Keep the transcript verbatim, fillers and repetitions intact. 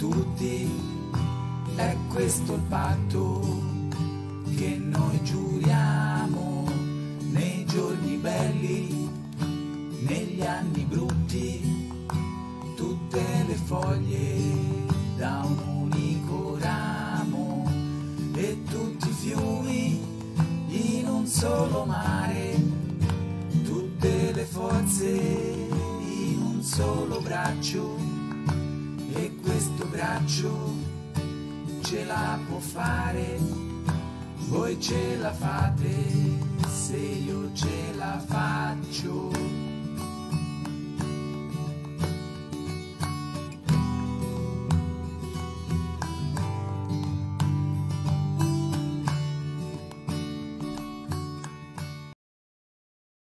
tutti, è questo il patto che noi giuriamo nei giorni belli, negli anni brutti, tutte le foglie da un unico ramo e tutti i fiumi in un solo mare, tutte le forze in un solo braccio, e questo braccio ce la può fare, voi ce la fate se io ce la faccio.